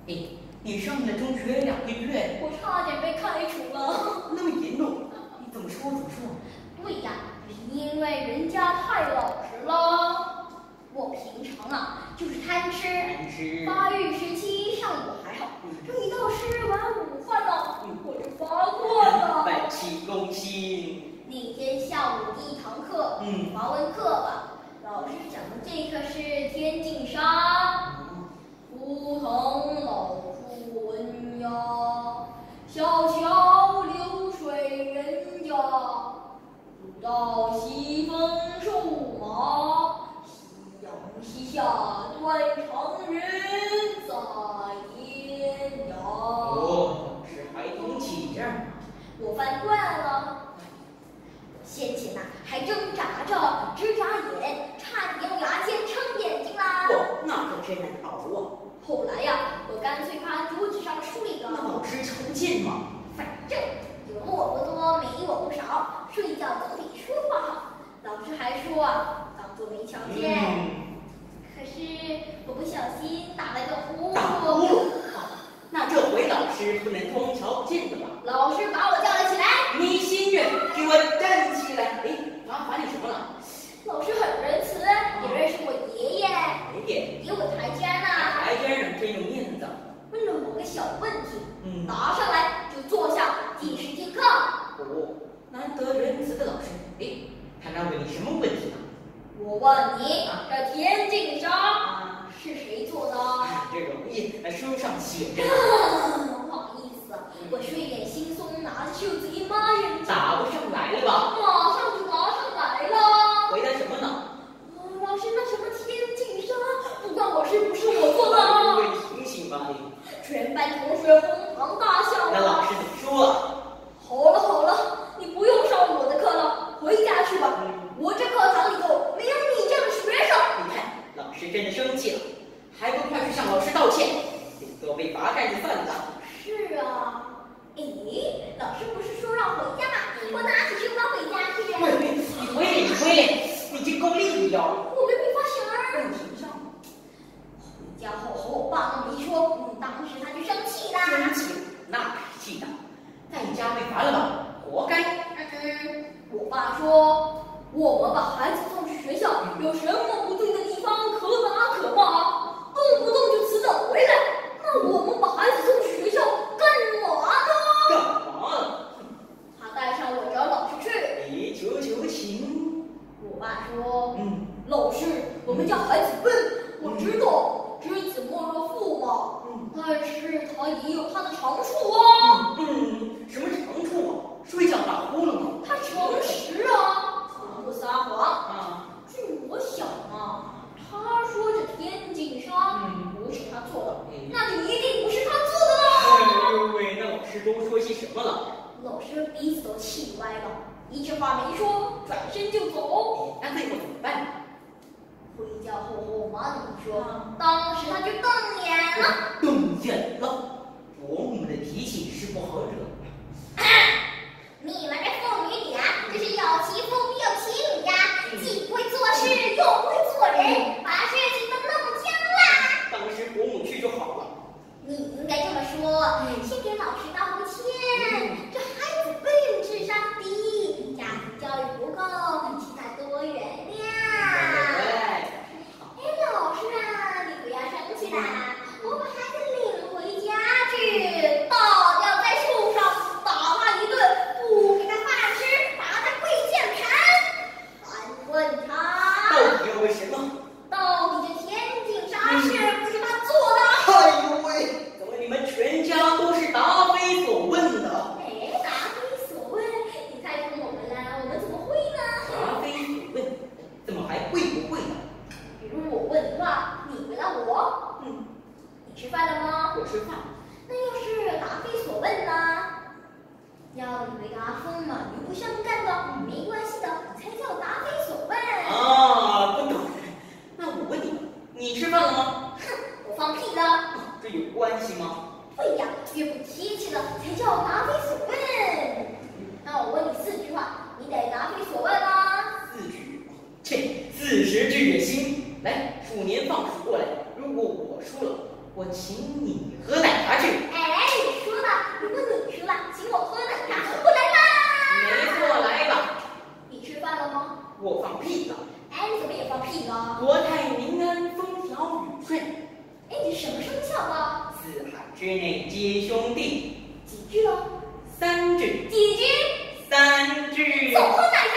哎，你上了中学2个月， 我差点被开除了。 那么严重？你怎么说？ 对呀，是因为人家太老实了。我平常啊就是贪吃，发育时期上午还好，这一到吃完午饭了，我就发过了。 反起攻心。 那天下午第1堂课，华文课吧，老师讲的这课是天净沙。梧桐老树昏鸦，小桥流水人家，古道西风瘦马，夕阳西下断肠人在天涯。 哦，是还懂起劲儿。 我犯惯了。先前呐还挣扎着直眨眼，差点用牙签撑眼睛啦。 那可真难熬啊。 后来呀，我干脆趴桌子上睡了。 那老师瞧不见吗？ 反正有我不多，没我不少，睡觉总比说话好。老师还说啊，当作没瞧见。可是我不小心打了个呼噜。 那这回老师不能装瞧不见的吧？ 老师把我叫了起来。 你心愿，给我站起来！哎，罚你什么了？ 老师很仁慈，也认识我爷爷，给我台阶呢。 台阶上真有面子。 问了我个小问题，答上来就坐下继续听课。 难得仁慈的老师。哎，他该问你什么问题呢？ 我问你，这天净沙是谁做的？ 这容易，书上写着。 不好意思，我睡眼惺忪，拿着袖子一抹眼睛。 答不上来了吧？ 马上就答上来了。 回答什么呢？ 老师，那什么天净沙，不管我是不是我做的。 醒醒吧你！ 全班同学哄堂大笑。 那老师怎么说？ 好了，你不用上我的课了，回家去吧。我这课堂里头没有你这样的学生。 你看，老师真的生气了，还不快去向老师道歉？都被罚站着饭的。 是啊。老师不是说让回家吗？我拿起书包回家去。 你回来，你这够力的哟。 我没发现。回家后和我爸那么一说，当时他就生气啦。 生气？那可是气的，在家被罚了吧？活该。 我爸说，我们把孩子送去学校，有什么不对的地方，可打可骂，动不动就辞早回来。那我们把孩子送去学校干嘛呢？他带上我找老师去。 你求情。 我爸说，老师，我们家孩子笨，我知道，知子莫若父嘛。但是他也有他的长处啊。 什么长处啊？睡觉打呼噜吗？ 他诚实啊，从不撒谎。据我想啊，他说这天净沙不是他做的，那就一定不是他做的了。 那老师都说些什么了？ 老师鼻子都气歪了，一句话没说，转身就走。 那最后怎么办？ 回家后和我妈怎么说？当时他就瞪眼了。 瞪眼了？伯母的脾气是不好惹。 你们这父女俩真是有其父必有其母呀，既不会做事又不会做人，把事情都弄僵了。 当时伯母去就好了。 你应该这么说，先给老师道个歉。这孩子笨，智商低，家庭教育不够，请他多原谅。老师啊，你不要生气啦，我把孩子领回家去，倒吊在树上，打他一顿，不给他饭吃，把他跪键盘，反问他到底要为什么？ 到底这天净沙是不是他做的？ 怎么你们全家都是答非所问的？ 答非所问，你太宠我们了，我们怎么会呢？ 答非所问，怎么还会不会呢？ 比如我问你话，你回答我。你吃饭了吗？ 我吃饭。 那要是答非所问呢？要你回答风马牛不相干的，没关系的，才叫答非所问。 不懂。那我问你，你吃饭了吗？ 我放屁了。 这有关系吗？ 对呀，越不贴切的才叫答非所问。那我问你4句话，你得答非所问啦。 4句，这40句也行。来，数年放数过来。如果我输了， 我请你喝奶茶去。 哎，你输了，如果你输了，请我喝奶茶，我来啦！ 没错，来吧。 你吃饭了吗？ 我放屁了。 哎，你怎么也放屁了？ 国泰民安，风调雨顺。 哎，你什么生肖的？ 四海之内皆兄弟。 几只了？ 三只。 几只？ 三只。 总喝奶茶。